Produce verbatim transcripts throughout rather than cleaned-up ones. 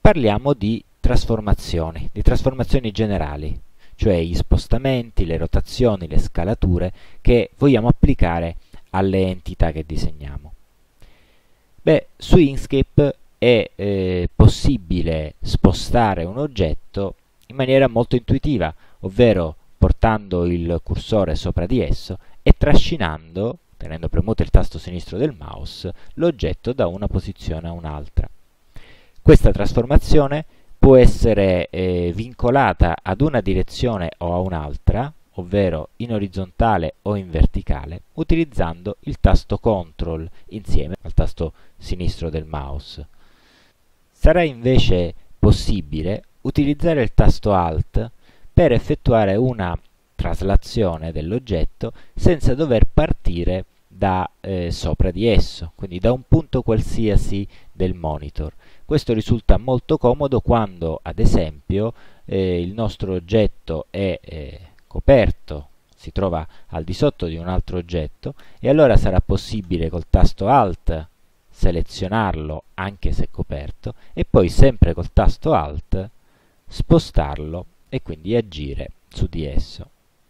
parliamo di trasformazioni, di trasformazioni generali, cioè gli spostamenti, le rotazioni, le scalature che vogliamo applicare alle entità che disegniamo. Beh, su Inkscape è eh, possibile spostare un oggetto in maniera molto intuitiva, ovvero portando il cursore sopra di esso e trascinando, tenendo premuto il tasto sinistro del mouse, l'oggetto da una posizione a un'altra. Questa trasformazione può essere eh, vincolata ad una direzione o a un'altra, ovvero in orizzontale o in verticale, utilizzando il tasto control insieme al tasto sinistro del mouse. Sarà invece possibile utilizzare il tasto alt per effettuare una traslazione dell'oggetto senza dover partire da eh, sopra di esso, quindi da un punto qualsiasi del monitor. Questo risulta molto comodo quando, ad esempio, eh, il nostro oggetto è eh, coperto, si trova al di sotto di un altro oggetto, e allora sarà possibile col tasto alt selezionarlo anche se coperto e poi sempre col tasto alt spostarlo e quindi agire su di esso.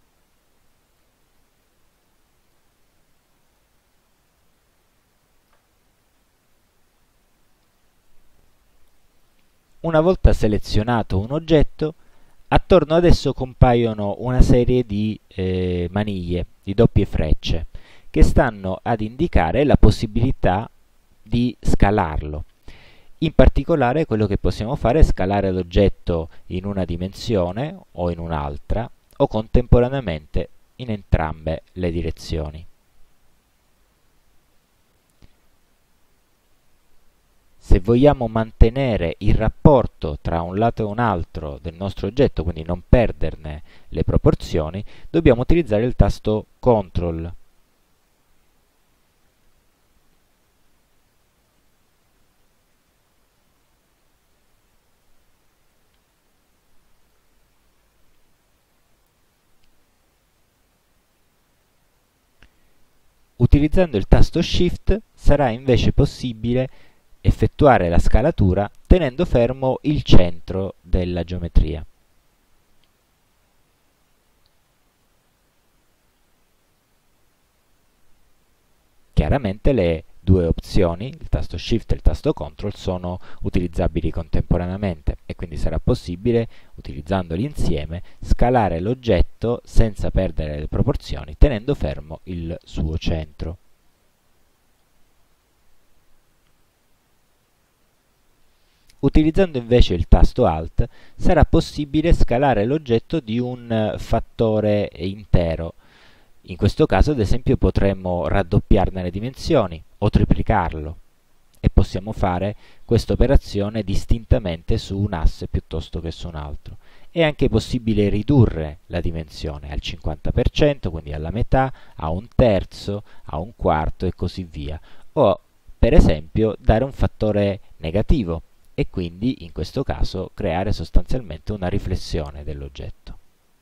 Una volta selezionato un oggetto, attorno ad esso compaiono una serie di eh, maniglie, di doppie frecce, che stanno ad indicare la possibilità di scalarlo. In particolare quello che possiamo fare è scalare l'oggetto in una dimensione o in un'altra o contemporaneamente in entrambe le direzioni. Se vogliamo mantenere il rapporto tra un lato e un altro del nostro oggetto, quindi non perderne le proporzioni, dobbiamo utilizzare il tasto control. Utilizzando il tasto shift sarà invece possibile effettuare la scalatura tenendo fermo il centro della geometria. Chiaramente le due opzioni, il tasto shift e il tasto control, sono utilizzabili contemporaneamente e quindi sarà possibile, utilizzandoli insieme, scalare l'oggetto senza perdere le proporzioni tenendo fermo il suo centro. Utilizzando invece il tasto alt sarà possibile scalare l'oggetto di un fattore intero. In questo caso, ad esempio, potremmo raddoppiarne le dimensioni o triplicarlo e possiamo fare questa operazione distintamente su un asse piuttosto che su un altro. È anche possibile ridurre la dimensione al cinquanta per cento, quindi alla metà, a un terzo, a un quarto e così via. O, per esempio, dare un fattore negativo e quindi in questo caso creare sostanzialmente una riflessione dell'oggetto.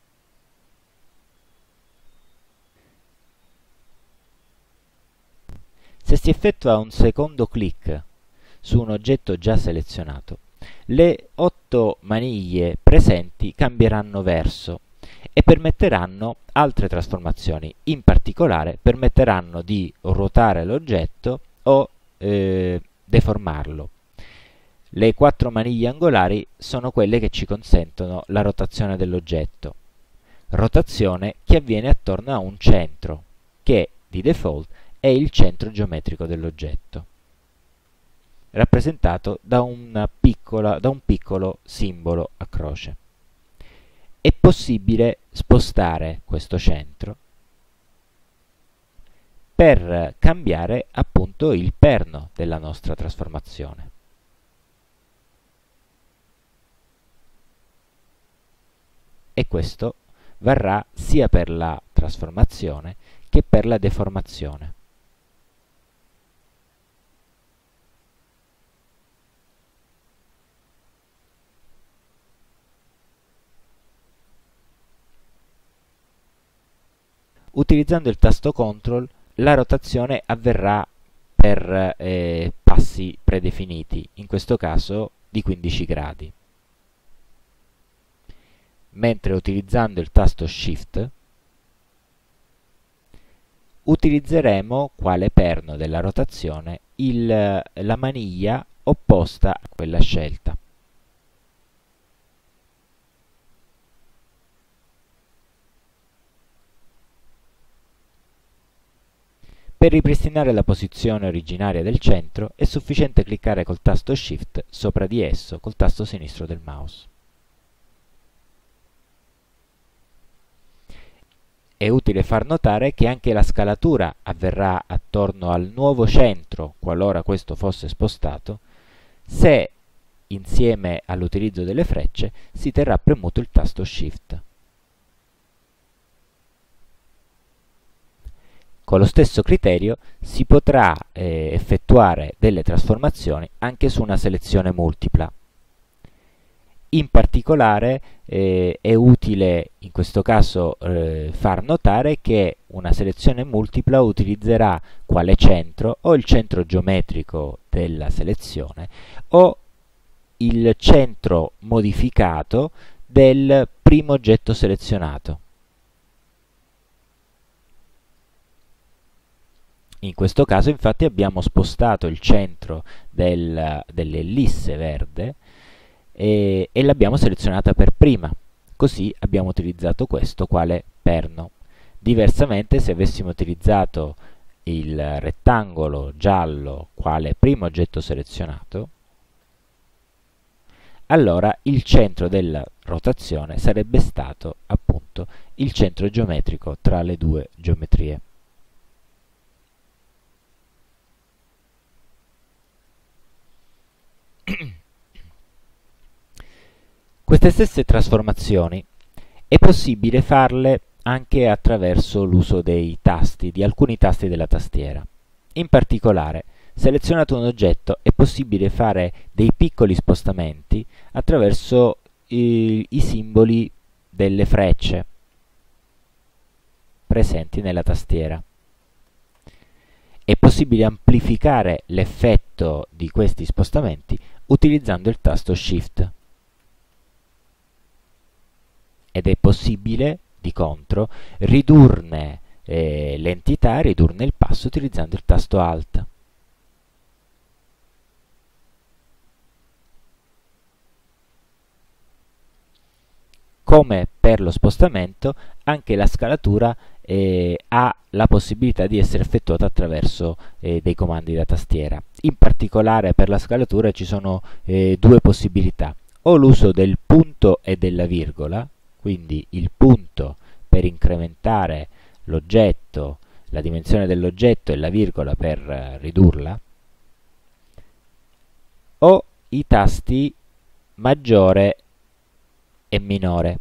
Se si effettua un secondo clic su un oggetto già selezionato, le otto maniglie presenti cambieranno verso e permetteranno altre trasformazioni. In particolare permetteranno di ruotare l'oggetto o eh, deformarlo. Le quattro maniglie angolari sono quelle che ci consentono la rotazione dell'oggetto. Rotazione che avviene attorno a un centro, che di default è il centro geometrico dell'oggetto, rappresentato da, una piccola, da un piccolo simbolo a croce. È possibile spostare questo centro per cambiare appunto il perno della nostra trasformazione. E questo varrà sia per la trasformazione che per la deformazione. Utilizzando il tasto control, la rotazione avverrà per eh, passi predefiniti. In questo caso di quindici gradi, mentre utilizzando il tasto Shift utilizzeremo quale perno della rotazione il, la maniglia opposta a quella scelta. Per ripristinare la posizione originaria del centro è sufficiente cliccare col tasto Shift sopra di esso col tasto sinistro del mouse. È utile far notare che anche la scalatura avverrà attorno al nuovo centro, qualora questo fosse spostato, se insieme all'utilizzo delle frecce si terrà premuto il tasto Shift. Con lo stesso criterio si potrà eh, effettuare delle trasformazioni anche su una selezione multipla. In particolare eh, è utile in questo caso eh, far notare che una selezione multipla utilizzerà quale centro o il centro geometrico della selezione o il centro modificato del primo oggetto selezionato. In questo caso infatti abbiamo spostato il centro del, dell'ellisse verde e, e l'abbiamo selezionata per prima, così abbiamo utilizzato questo quale perno. Diversamente, se avessimo utilizzato il rettangolo giallo quale primo oggetto selezionato, allora il centro della rotazione sarebbe stato appunto il centro geometrico tra le due geometrie. Queste stesse trasformazioni è possibile farle anche attraverso l'uso dei tasti, di alcuni tasti della tastiera. In particolare, selezionato un oggetto, è possibile fare dei piccoli spostamenti attraverso i, i simboli delle frecce presenti nella tastiera. È possibile amplificare l'effetto di questi spostamenti utilizzando il tasto Shift. Ed è possibile, di contro, ridurne eh, l'entità, ridurne il passo utilizzando il tasto Alt. Come per lo spostamento, anche la scalatura eh, ha la possibilità di essere effettuata attraverso eh, dei comandi da tastiera. In particolare per la scalatura ci sono eh, due possibilità, o l'uso del punto e della virgola, quindi il punto per incrementare l'oggetto, la dimensione dell'oggetto e la virgola per eh, ridurla, o i tasti maggiore e minore.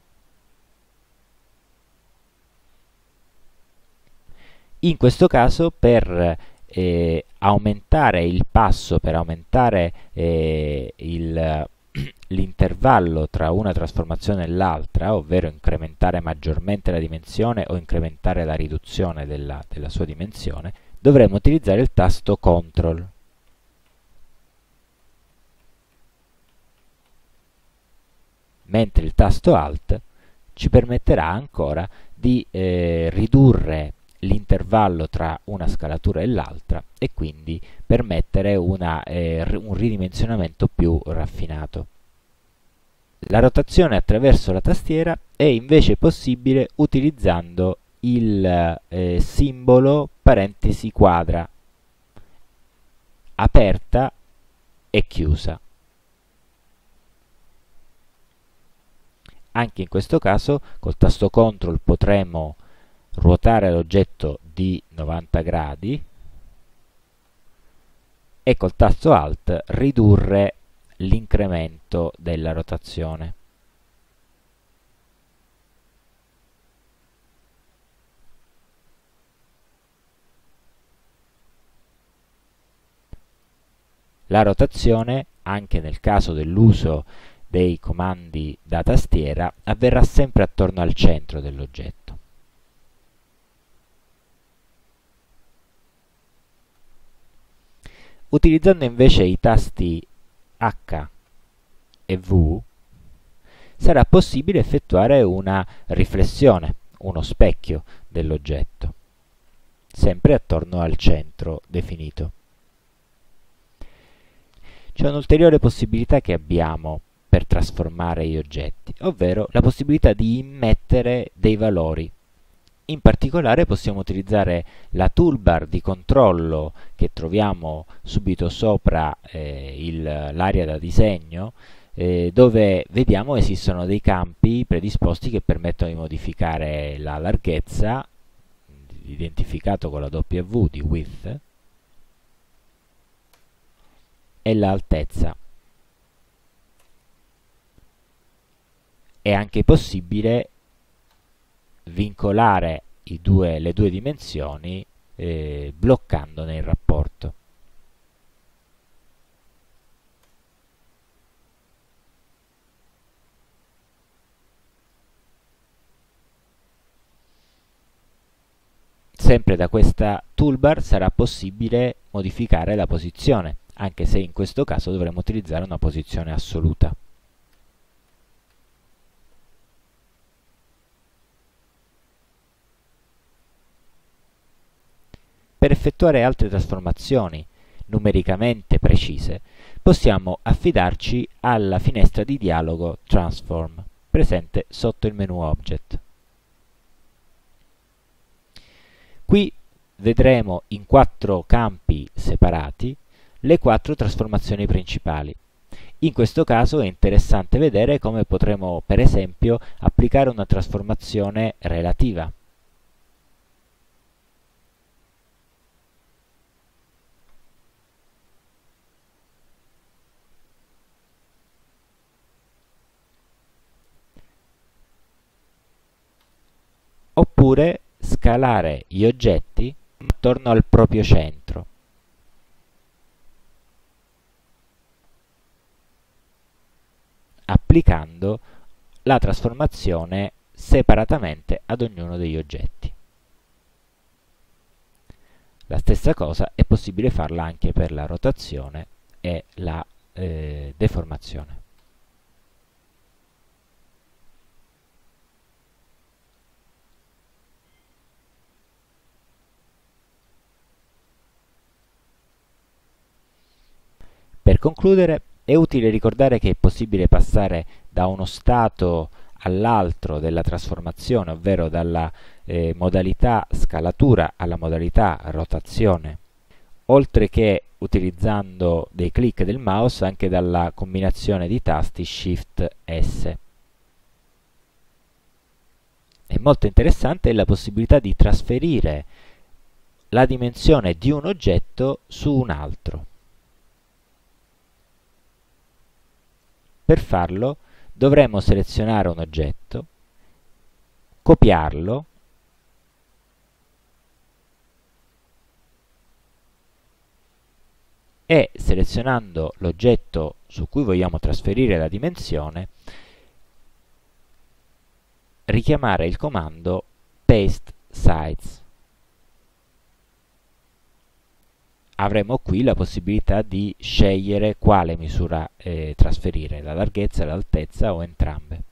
In questo caso per eh, aumentare il passo, per aumentare eh, l'intervallo tra una trasformazione e l'altra, ovvero incrementare maggiormente la dimensione o incrementare la riduzione della, della sua dimensione, dovremo utilizzare il tasto control. Mentre il tasto Alt ci permetterà ancora di eh, ridurre l'intervallo tra una scalatura e l'altra e quindi permettere una, eh, un ridimensionamento più raffinato. La rotazione attraverso la tastiera è invece possibile utilizzando il eh, simbolo parentesi quadra, aperta e chiusa. Anche in questo caso col tasto control potremo ruotare l'oggetto di novanta gradi e col tasto Alt ridurre l'incremento della rotazione. La rotazione, anche nel caso dell'uso dei comandi da tastiera, avverrà sempre attorno al centro dell'oggetto. Utilizzando invece i tasti H e V, sarà possibile effettuare una riflessione, uno specchio dell'oggetto, sempre attorno al centro definito. C'è un'ulteriore possibilità che abbiamo per trasformare gli oggetti, ovvero la possibilità di immettere dei valori. In particolare possiamo utilizzare la toolbar di controllo che troviamo subito sopra eh, l'area da disegno, eh, dove vediamo esistono dei campi predisposti che permettono di modificare la larghezza, identificato con la W di width, e l'altezza. È anche possibile vincolare i due, le due dimensioni eh, bloccandone il rapporto. Sempre da questa toolbar sarà possibile modificare la posizione, anche se in questo caso dovremo utilizzare una posizione assoluta. Per effettuare altre trasformazioni numericamente precise, possiamo affidarci alla finestra di dialogo Transform, presente sotto il menu Object. Qui vedremo in quattro campi separati le quattro trasformazioni principali. In questo caso è interessante vedere come potremo, per esempio, applicare una trasformazione relativa. Oppure scalare gli oggetti attorno al proprio centro. Applicando la trasformazione separatamente ad ognuno degli oggetti. La stessa cosa è possibile farla anche per la rotazione e la eh, deformazione. Per concludere, è utile ricordare che è possibile passare da uno stato all'altro della trasformazione, ovvero dalla eh, modalità scalatura alla modalità rotazione, oltre che utilizzando dei clic del mouse anche dalla combinazione di tasti Shift S. È molto interessante la possibilità di trasferire la dimensione di un oggetto su un altro. Per farlo dovremo selezionare un oggetto, copiarlo e selezionando l'oggetto su cui vogliamo trasferire la dimensione, richiamare il comando Paste Size. Avremo qui la possibilità di scegliere quale misura eh, trasferire, la larghezza, l'altezza o entrambe.